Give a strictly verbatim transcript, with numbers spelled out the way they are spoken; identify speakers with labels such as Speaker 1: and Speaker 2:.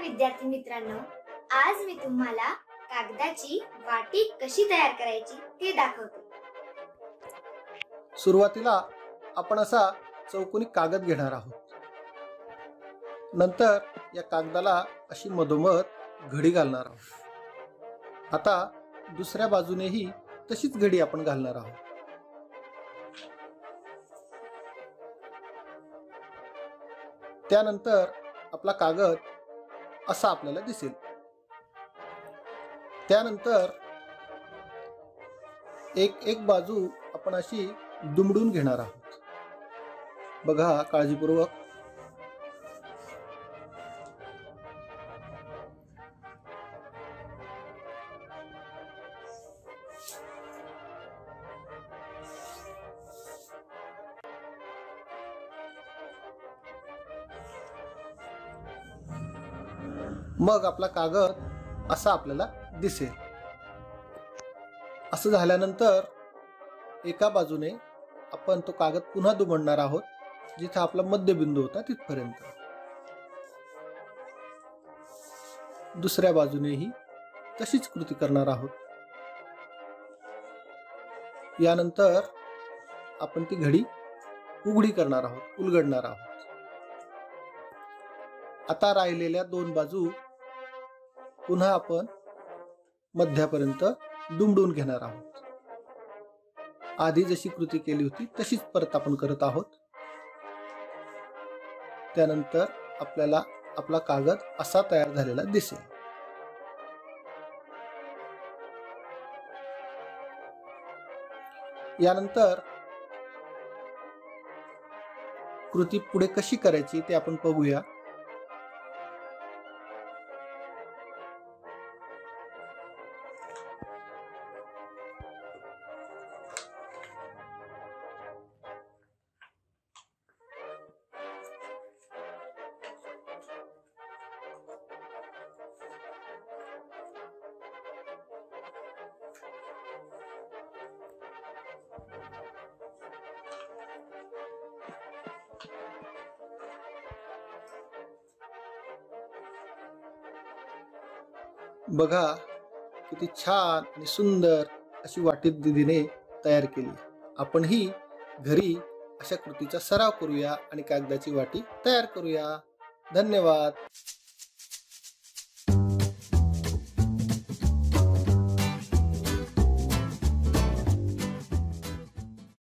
Speaker 1: विद्यार्थी मित्रांनो, आज मी तुम्हाला कागदाची वाटी कशी तयार करायची ते दाखवते।
Speaker 2: सुरुवातीला आपण असा चौकोनी कागद घेणार आहोत। नंतर या कागदाला अशी मधोमध घडी घालणार आहोत। आता दुसऱ्या बाजूनेही तशीच घडी आपण घालणार आहोत। त्यानंतर आपला कागद असा आपल्याला दिसेल। त्यानंतर एक एक बाजू आपण अशी दुमडून घेणार आहोत। बघा काळजीपूर्वक। मग आपला कागद असा आपल्याला दिसेल। असं झाल्यानंतर एका बाजूने आपण तो कागद पुन्हा दुमडणार आहोत, जिथे आपला मध्यबिंदू होता तिथपर्यंत। दुसऱ्या बाजूनेही तशीच कृती करणार आहोत। यानंतर आपण ती घडी उघडी करणार आहोत, उलगडणार आहोत। आता राहिलेल्या दोन बाजू पुन्हा आपण मध्यापर्यंत दुमडून घेणार आहोत। आधी जशी कृती केली होती तशीच परत आपण करत आहोत। त्यानंतर आपल्याला आपला कागद असा तयार झालेला दिसेल। यानंतर कृती पुढे कशी करायची ते आपण बघूया। बघा किती छान आणि सुंदर अशी वाटी दीदीने तयार केली। आपणही घरी अशा कृतीचा सराव करूया आणि कागदाची वाटी तयार करूया। धन्यवाद।